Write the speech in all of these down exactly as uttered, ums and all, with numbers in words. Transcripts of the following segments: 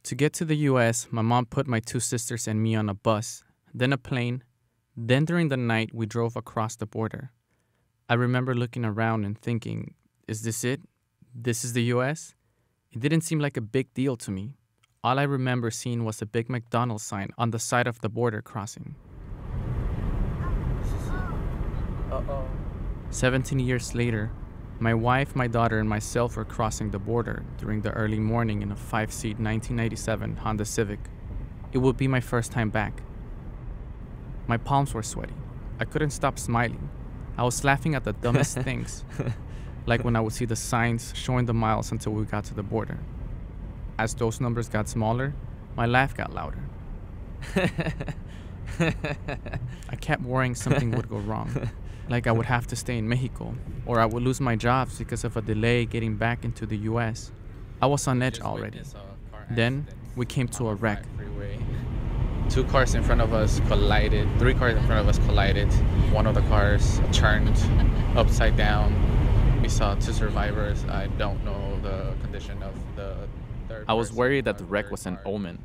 To get to the U S, my mom put my two sisters and me on a bus, then a plane, then during the night we drove across the border. I remember looking around and thinking, is this it? This is the U S? It didn't seem like a big deal to me. All I remember seeing was a big McDonald sign on the side of the border crossing. Uh-oh. seventeen years later, my wife, my daughter, and myself were crossing the border during the early morning in a five-seat nineteen ninety-seven Honda Civic. It would be my first time back. My palms were sweaty. I couldn't stop smiling. I was laughing at the dumbest things, like when I would see the signs showing the miles until we got to the border. As those numbers got smaller, my laugh got louder. I kept worrying something would go wrong, like I would have to stay in Mexico, or I would lose my jobs because of a delay getting back into the U S. I was on edge already. Then, we came to a wreck. Two cars in front of us collided. Three cars in front of us collided. One of the cars turned upside down. We saw two survivors. I don't know the condition of the third. I was worried that the wreck was an omen.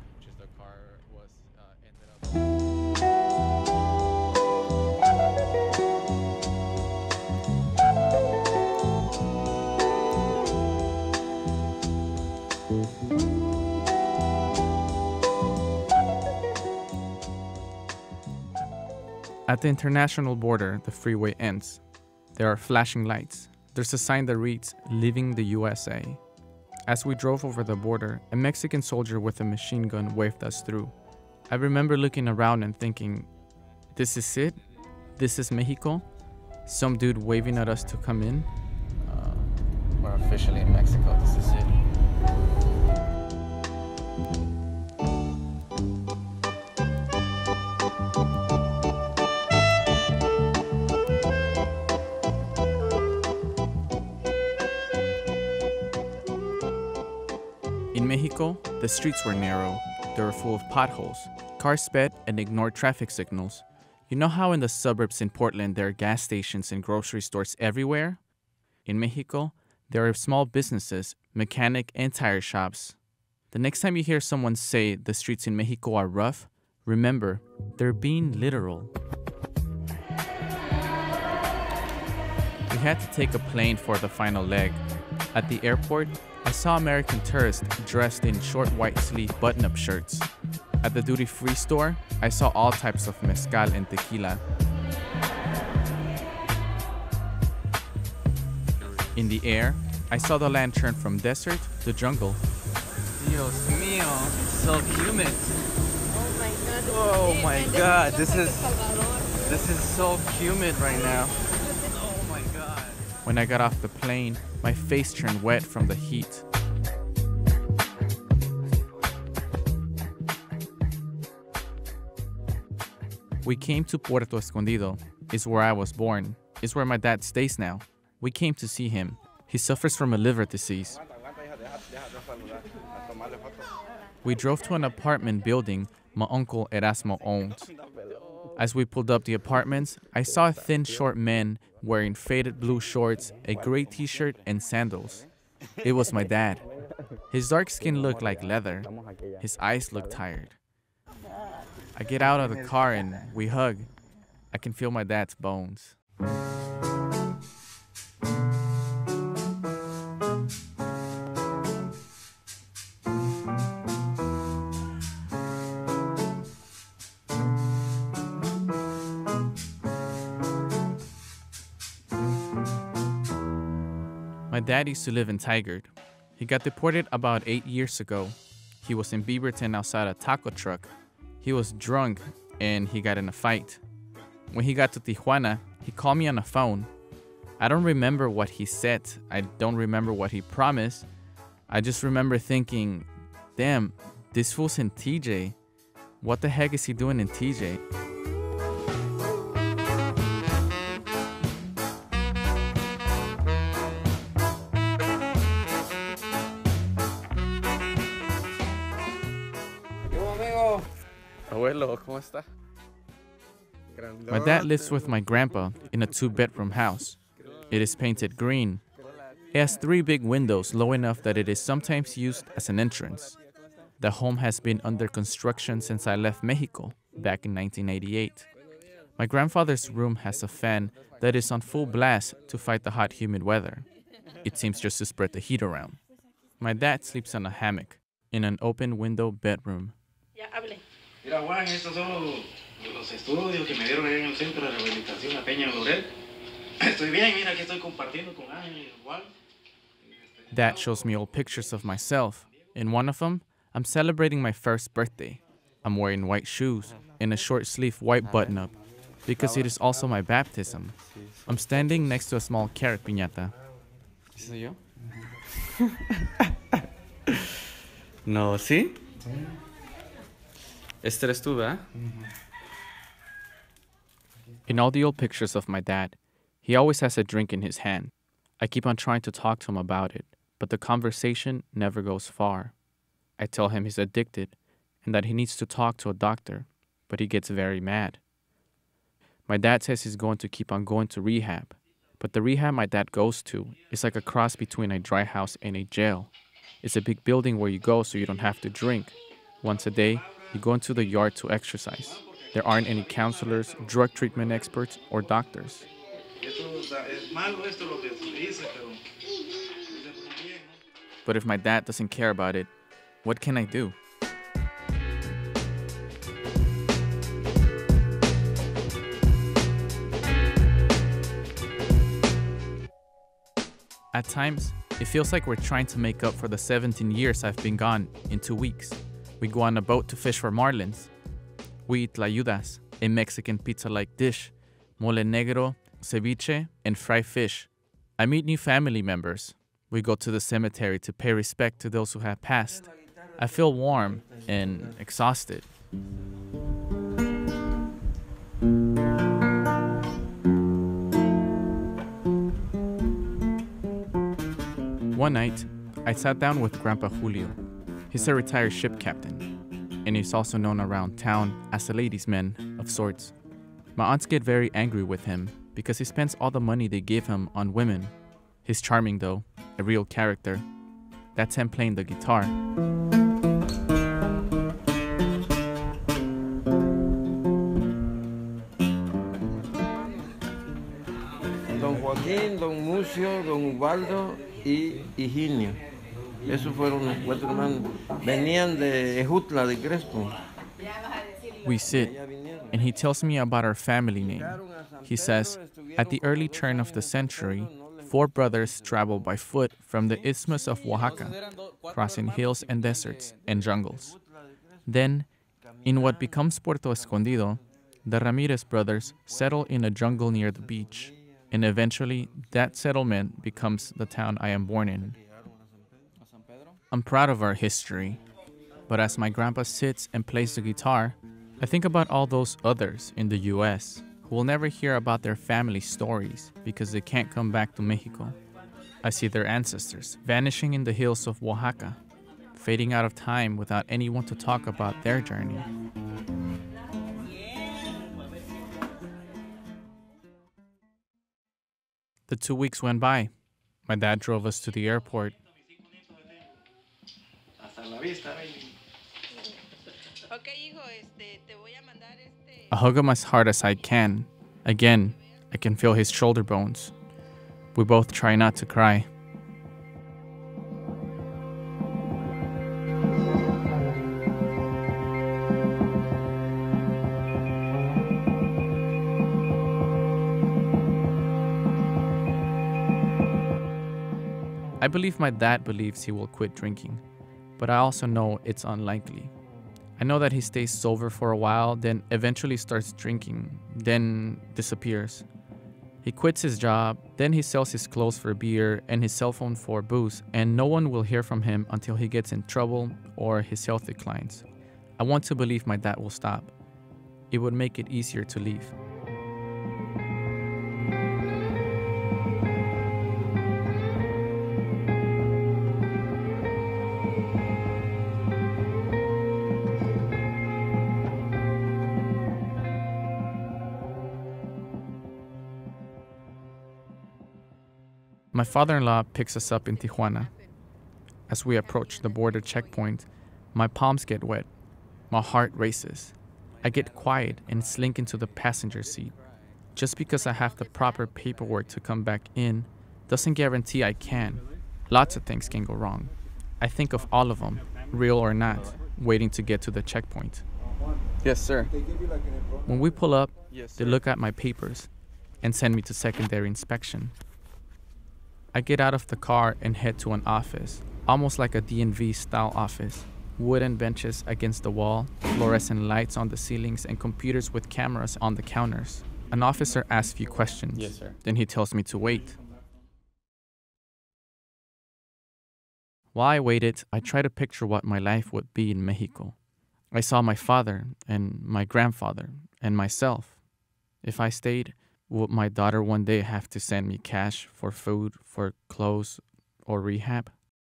At the international border, the freeway ends. There are flashing lights. There's a sign that reads, "Leaving the U S A." As we drove over the border, a Mexican soldier with a machine gun waved us through. I remember looking around and thinking, this is it? This is Mexico? Some dude waving at us to come in? Uh, we're officially in Mexico. This is it. In Mexico, the streets were narrow. They were full of potholes. Cars sped and ignored traffic signals. You know how in the suburbs in Portland there are gas stations and grocery stores everywhere? In Mexico, there are small businesses, mechanic and tire shops. The next time you hear someone say the streets in Mexico are rough, remember, they're being literal. We had to take a plane for the final leg. At the airport, I saw American tourists dressed in short white sleeve button-up shirts. At the duty-free store, I saw all types of mezcal and tequila. In the air, I saw the land turn from desert to jungle. Dios mío, so humid. Oh my God. Oh my God, this is this is so humid right now. Oh my God. When I got off the plane, my face turned wet from the heat. We came to Puerto Escondido. It's where I was born. It's where my dad stays now. We came to see him. He suffers from a liver disease. We drove to an apartment building my uncle Erasmo owned. As we pulled up the apartments, I saw a thin, short man wearing faded blue shorts, a gray t-shirt, and sandals. It was my dad. His dark skin looked like leather. His eyes looked tired. I get out of the car and we hug. I can feel my dad's bones. My dad used to live in Tigard. He got deported about eight years ago. He was in Beaverton outside a taco truck. He was drunk and he got in a fight. When he got to Tijuana, he called me on the phone. I don't remember what he said. I don't remember what he promised. I just remember thinking, damn, this fool's in T J. What the heck is he doing in T J? Abuelo, ¿cómo está? My dad lives with my grandpa in a two-bedroom house. It is painted green. It has three big windows low enough that it is sometimes used as an entrance. The home has been under construction since I left Mexico back in nineteen eighty-eight. My grandfather's room has a fan that is on full blast to fight the hot, humid weather. It seems just to spread the heat around. My dad sleeps on a hammock in an open window bedroom. Ya hable. Mira, Juan, estos son los estudios que me dieron en el centro de rehabilitación La Peña Laurel. Estoy bien, mira, aquí estoy compartiendo con Ángel y Juan. Dad shows me old pictures of myself. In one of them, I'm celebrating my first birthday. I'm wearing white shoes and a short sleeve white button-up because it is also my baptism. I'm standing next to a small carrot piñata. ¿Soy yo? No, ¿sí? Este eres tú, ¿verdad? In all the old pictures of my dad, he always has a drink in his hand. I keep on trying to talk to him about it, but the conversation never goes far. I tell him he's addicted and that he needs to talk to a doctor, but he gets very mad. My dad says he's going to keep on going to rehab, but the rehab my dad goes to is like a cross between a dry house and a jail. It's a big building where you go so you don't have to drink. Once a day, you go into the yard to exercise. There aren't any counselors, drug treatment experts, or doctors. But if my dad doesn't care about it, what can I do? At times, it feels like we're trying to make up for the seventeen years I've been gone in two weeks. We go on a boat to fish for marlins. We eat tlayudas, a Mexican pizza-like dish, mole negro, ceviche, and fried fish. I meet new family members. We go to the cemetery to pay respect to those who have passed. I feel warm and exhausted. One night, I sat down with Grandpa Julio. He's a retired ship captain, and he's also known around town as a ladies' man of sorts. My aunts get very angry with him because he spends all the money they give him on women. He's charming though, a real character. That's him playing the guitar. Don Joaquín, Don Mucio, Don Ubaldo y Higinio. Esos fueron los cuatro hermanos. Venían de Ejutla, de Crespo. We sit, and he tells me about our family name. He says, at the early turn of the century, four brothers traveled by foot from the Isthmus of Oaxaca, crossing hills and deserts and jungles. Then, in what becomes Puerto Escondido, the Ramirez brothers settle in a jungle near the beach, and eventually that settlement becomes the town I am born in. I'm proud of our history, but as my grandpa sits and plays the guitar, I think about all those others in the U S who will never hear about their family stories because they can't come back to Mexico. I see their ancestors vanishing in the hills of Oaxaca, fading out of time without anyone to talk about their journey. The two weeks went by. My dad drove us to the airport. I hug him as hard as I can. Again, I can feel his shoulder bones. We both try not to cry. I believe my dad believes he will quit drinking, but I also know it's unlikely. I know that he stays sober for a while, then eventually starts drinking, then disappears. He quits his job, then he sells his clothes for beer and his cell phone for booze, and no one will hear from him until he gets in trouble or his health declines. I want to believe my dad will stop. It would make it easier to leave. My father-in-law picks us up in Tijuana. As we approach the border checkpoint, My palms get wet. My heart races. I get quiet and slink into the passenger seat. Just because I have the proper paperwork to come back in doesn't guarantee I can. Lots of things can go wrong. I think of all of them, real or not, waiting to get to the checkpoint. Yes, sir. When we pull up, Yes, they look at my papers and send me to secondary inspection. I get out of the car and head to an office, almost like a D M V style office. Wooden benches against the wall, fluorescent lights on the ceilings, and computers with cameras on the counters. An officer asks few questions. Yes, sir. Then he tells me to wait. While I waited, I tried to picture what my life would be in Mexico. I saw my father and my grandfather and myself. If I stayed, would my daughter one day have to send me cash for food, for clothes, or rehab?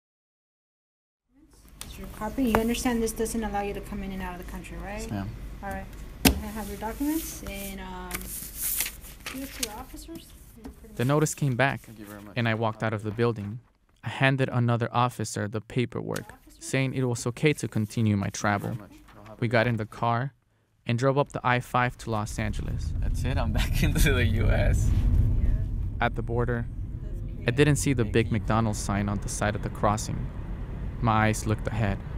It's your copy. You understand this doesn't allow you to come in and out of the country, right? Yes, ma'am. All right. You have your documents and um, give it to your officers. The notice came back, Thank you very much. and I walked out of the building. I handed another officer the paperwork, saying it was okay to continue my travel. We got in the car and drove up the I five to Los Angeles. That's it. I'm back into the U S At the border, I didn't see the big McDonald's sign on the side of the crossing. My eyes looked ahead.